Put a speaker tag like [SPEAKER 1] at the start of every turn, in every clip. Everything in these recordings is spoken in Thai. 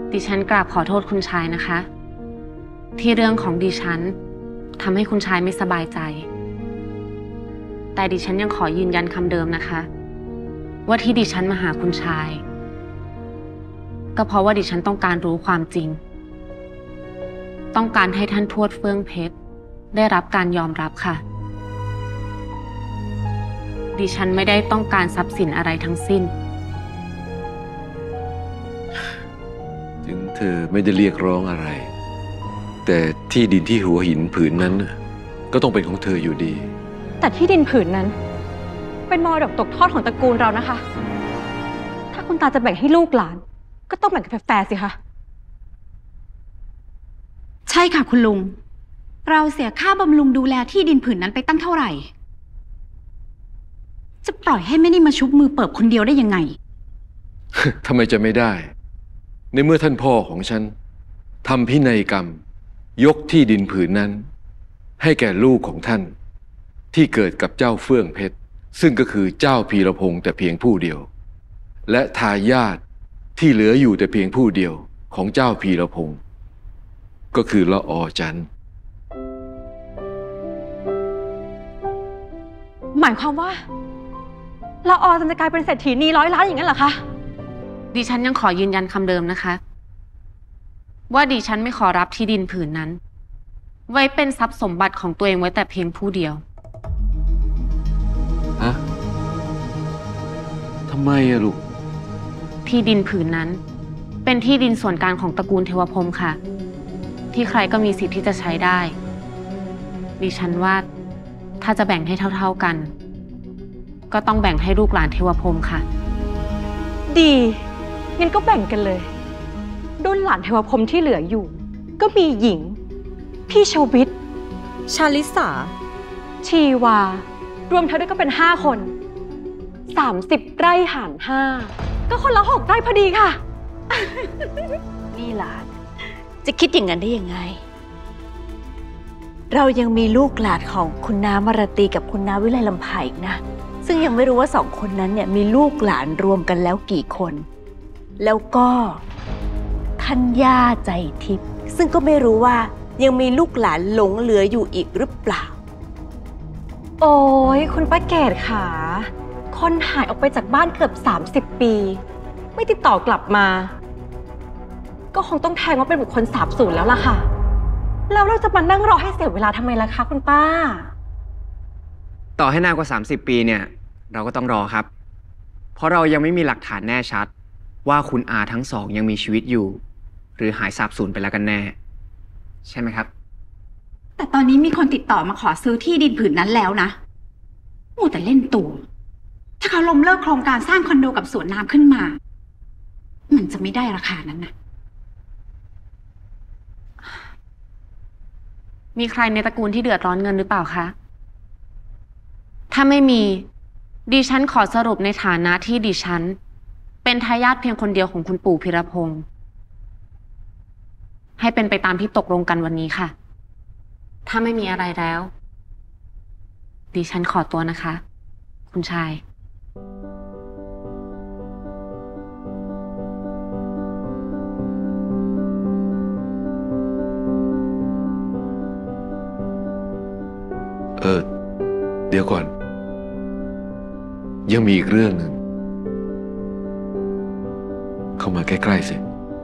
[SPEAKER 1] ดิฉันกราบขอโทษคุณชายนะคะที่เรื่องของดิฉันทำให้คุณชายไม่สบายใจแต่ดิฉันยังขอยืนยันคำเดิมนะคะว่าที่ดิฉันมาหาคุณชายก็เพราะว่าดิฉันต้องการรู้ความจริงต้องการให้ท่านทวดเฟื่องเพชรได้รับการยอมรับค่ะดิฉันไม่ได้ต้องการทรัพย์สินอะไรทั้งสิ้น
[SPEAKER 2] ถึงเธอไม่ได้เรียกร้องอะไรแต่ที่ดินที่หัวหินผืนนั้นก็ต้องเป็นของเธออยู่ดี
[SPEAKER 3] แต่ที่ดินผืนนั้นเป็นมรดกตกทอดของตระกูลเรานะคะถ้าคุณตาจะแบ่งให้ลูกหลานก็ต้องแบ่งกันแฟร์ๆสิคะ
[SPEAKER 4] ใช่ค่ะคุณลุงเราเสียค่าบำรุงดูแลที่ดินผืนนั้นไปตั้งเท่าไหร่จะปล่อยให้ไม่ได้มาชุบมือเปิบคนเดียวได้ยังไง
[SPEAKER 2] ทำไมจะไม่ได้ในเมื่อท่านพ่อของฉันทำพินัยกรรมยกที่ดินผืนนั้นให้แก่ลูกของท่านที่เกิดกับเจ้าเฟื่องเพชรซึ่งก็คือเจ้าพีรพงษ์แต่เพียงผู้เดียวและทายาทที่เหลืออยู่แต่เพียงผู้เดียวของเจ้าพีรพงษ์ก็คือละออจันทร์
[SPEAKER 3] หมายความว่าละออจะกลายเป็นเศรษฐีนี100 ล้านอย่างนั้นเหรอคะ
[SPEAKER 1] ดิฉันยังขอยืนยันคำเดิมนะคะว่าดิฉันไม่ขอรับที่ดินผืนนั้นไว้เป็นทรัพย์สมบัติของตัวเองไว้แต่เพียงผู้เดียว
[SPEAKER 2] ฮะทำไมอะลูก
[SPEAKER 1] ที่ดินผืนนั้นเป็นที่ดินส่วนกลางของตระกูลเทวพรหมค่ะที่ใครก็มีสิทธิ์ที่จะใช้ได้ดิฉันว่าถ้าจะแบ่งให้เท่าๆกันก็ต้องแบ่งให้ลูกหลานเทวพรหมค่ะ
[SPEAKER 3] ดีงั้นก็แบ่งกันเลยรุ่นหลานเทวพรหมที่เหลืออยู่ก็มีหญิงพี่ชวิตชาลิสาชีวารวมเธอด้วยก็เป็น5 คน30 ไร่หาร5ก็คนละ6 ไร่พอดีค่ะ
[SPEAKER 5] นี่หลานจะคิดอย่างนั้นได้ยังไงเรายังมีลูกหลานของคุณน้ามารตีกับคุณน้าวิไลลำไพอีกนะซึ่งยังไม่รู้ว่า2 คนนั้นเนี่ยมีลูกหลานรวมกันแล้วกี่คนแล้วก็ท่านย่าใจทิพย์ซึ่งก็ไม่รู้ว่ายังมีลูกหลานหลงเหลืออยู่อีกหรือเปล่า
[SPEAKER 3] โอ้ยคุณป้าเกศค่ะคนหายออกไปจากบ้านเกือบ30 ปีไม่ติดต่อกลับมาก็คงต้องแทงว่าเป็นบุคคลสาบสูญแล้วล่ะค่ะแล้วเราจะมานั่งรอให้เสียเวลาทำไมล่ะคะคุณป้า
[SPEAKER 6] ต่อให้นานกว่า30 ปีเนี่ยเราก็ต้องรอครับเพราะเรายังไม่มีหลักฐานแน่ชัดว่าคุณอาทั้งสองยังมีชีวิตอยู่หรือหายสาบสูญไปแล้วกันแน่ใช่ไหมครับ
[SPEAKER 4] แต่ตอนนี้มีคนติดต่อมาขอซื้อที่ดินผืนนั้นแล้วนะมัวแต่เล่นตัวถ้าเขาล้มเลิกโครงการสร้างคอนโดกับสวนน้ำขึ้นมามันจะไม่ได้ราคานั้นนะ
[SPEAKER 1] มีใครในตระกูลที่เดือดร้อนเงินหรือเปล่าคะถ้าไม่มีดิฉันขอสรุปในฐานะที่ดิฉันเป็นทายาทเพียงคนเดียวของคุณปู่พีรพงษ์ให้เป็นไปตามที่ตกลงกันวันนี้ค่ะถ้าไม่มีอะไรแล้วดิฉันขอตัวนะคะคุณชาย
[SPEAKER 2] เดี๋ยวก่อนยังมีอีกเรื่องหนึ่งเข้ามาใกล้ๆสิ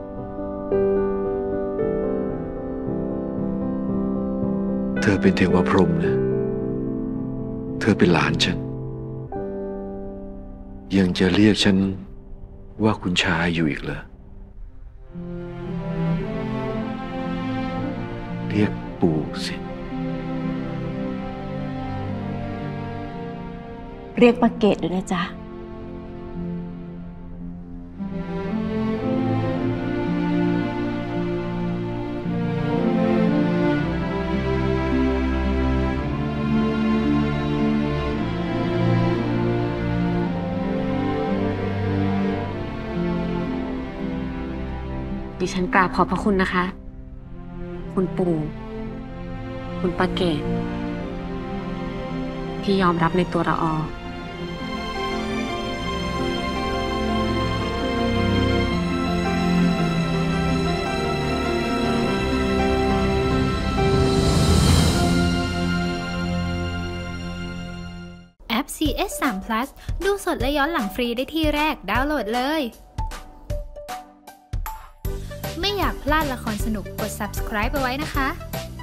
[SPEAKER 2] เธอเป็นเทวพรหมนะเธอเป็นหลานฉันยังจะเรียกฉันว่าคุณชายอยู่อีกเหรอเรียกปู่สิ
[SPEAKER 5] เรียกป้าเกศด้วยนะจ๊ะ
[SPEAKER 1] ดิฉันกราบขอบพระคุณนะคะคุณปู่คุณป้าเกศที่ยอมรับในตัวละออ
[SPEAKER 7] ป CS3 Plus ดูสดและย้อนหลังฟรีได้ที่แรกดาวน์โหลดเลย ไม่อยากพลาดละครสนุกกด subscribe ไปไว้นะคะ